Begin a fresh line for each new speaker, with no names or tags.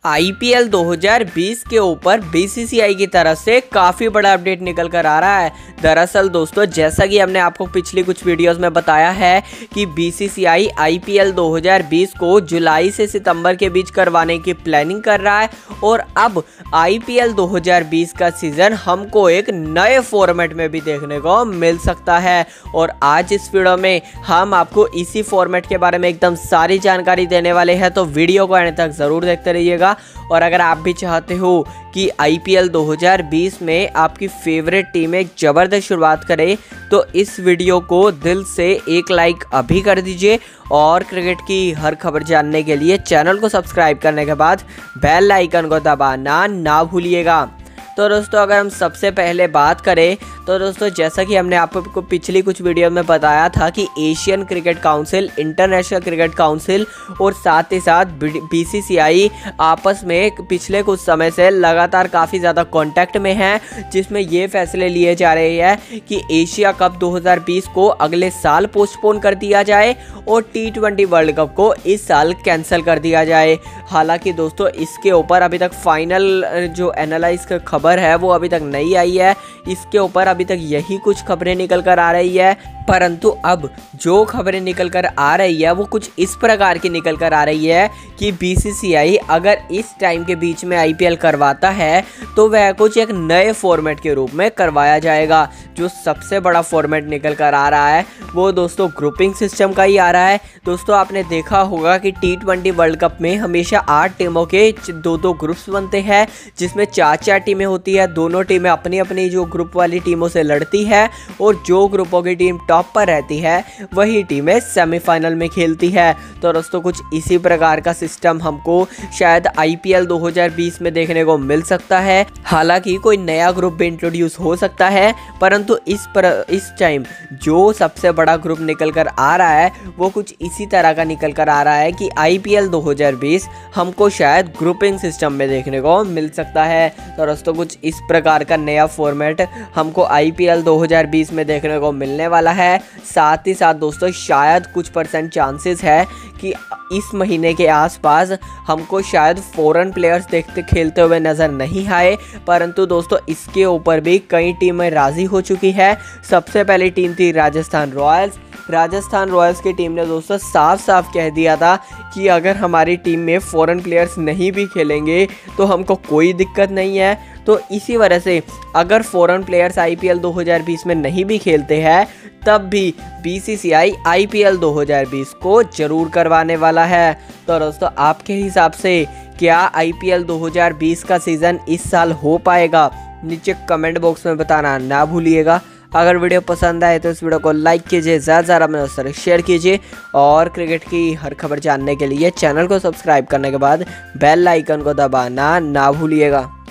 IPL 2020 के ऊपर BCCI की तरफ से काफ़ी बड़ा अपडेट निकल कर आ रहा है। दरअसल दोस्तों, जैसा कि हमने आपको पिछली कुछ वीडियोस में बताया है कि BCCI IPL 2020 को जुलाई से सितंबर के बीच करवाने की प्लानिंग कर रहा है और अब IPL 2020 का सीज़न हमको एक नए फॉर्मेट में भी देखने को मिल सकता है। और आज इस वीडियो में हम आपको इसी फॉर्मेट के बारे में एकदम सारी जानकारी देने वाले हैं, तो वीडियो को अंत तक ज़रूर देखते रहिएगा। और अगर आप भी चाहते हो कि IPL 2020 में आपकी फेवरेट टीम एक ज़बरदस्त शुरुआत करे, तो इस वीडियो को दिल से एक लाइक अभी कर दीजिए और क्रिकेट की हर खबर जानने के लिए चैनल को सब्सक्राइब करने के बाद बेल आइकन को दबाना ना भूलिएगा। तो दोस्तों, अगर हम सबसे पहले बात करें तो दोस्तों, जैसा कि हमने आपको पिछली कुछ वीडियो में बताया था कि Asian cricket council, international cricket council और साथ ही साथ BCCI आपस में पिछले कुछ समय से लगातार काफ़ी ज़्यादा कांटेक्ट में हैं, जिसमें ये फैसले लिए जा रहे हैं कि एशिया कप 2020 को अगले साल पोस्टपोन कर दिया जाए और T20 वर्ल्ड कप को इस साल कैंसिल कर दिया जाए। हालांकि दोस्तों, इसके ऊपर अभी तक फाइनल जो एनालाइज का खबर है वो अभी तक नहीं आई है। इसके ऊपर अभी तक यही कुछ खबरें निकल कर आ रही है, परंतु अब जो खबरें निकल कर आ रही है वो कुछ इस प्रकार की निकल कर आ रही है कि BCCI अगर इस टाइम के बीच में IPL करवाता है तो वह कुछ एक नए फॉर्मेट के रूप में करवाया जाएगा। जो सबसे बड़ा फॉर्मेट निकल कर आ रहा है वो दोस्तों ग्रुपिंग सिस्टम का ही आ रहा है। दोस्तों, आपने देखा होगा कि T20 वर्ल्ड कप में हमेशा 8 टीमों के 2-2 ग्रुप्स बनते हैं, जिसमें 4-4 टीमें होती है। दोनों टीमें अपनी अपनी जो ग्रुप वाली टीमों से लड़ती है और जो ग्रुपों की टीम टॉप पर रहती है वही टीमें सेमीफाइनल में खेलती है। तो दोस्तों, कुछ इसी प्रकार का सिस्टम हमको शायद IPL 2020 में देखने को मिल सकता है। हालांकि कोई नया ग्रुप भी इंट्रोड्यूस हो सकता है, परंतु इस टाइम जो सबसे बड़ा ग्रुप निकल कर आ रहा है वो कुछ इसी तरह का निकल कर आ रहा है कि IPL 2020 हमको शायद ग्रुपिंग सिस्टम में देखने को मिल सकता है। तो दोस्तों, कुछ इस प्रकार का नया फॉर्मेट हमको IPL 2020 में देखने को मिलने वाला है। साथ ही साथ दोस्तों, शायद कुछ % चांसेस है कि इस महीने के आसपास हमको शायद फॉरेन प्लेयर्स देखते खेलते हुए नज़र नहीं आए, परंतु दोस्तों इसके ऊपर भी कई टीमें राज़ी हो चुकी है। सबसे पहली टीम थी राजस्थान रॉयल्स। राजस्थान रॉयल्स की टीम ने दोस्तों साफ साफ कह दिया था कि अगर हमारी टीम में फॉरेन प्लेयर्स नहीं भी खेलेंगे तो हमको कोई दिक्कत नहीं है। तो इसी वजह से अगर फॉरेन प्लेयर्स IPL 2020 में नहीं भी खेलते हैं तब भी BCCI IPL 2020 को ज़रूर करवाने वाला है। तो दोस्तों, आपके हिसाब से क्या IPL 2020 का सीज़न इस साल हो पाएगा? नीचे कमेंट बॉक्स में बताना ना भूलिएगा। अगर वीडियो पसंद आए तो इस वीडियो को लाइक कीजिए, ज़्यादा में दोस्तों शेयर कीजिए और क्रिकेट की हर खबर जानने के लिए चैनल को सब्सक्राइब करने के बाद बेल आइकन को दबाना ना भूलिएगा।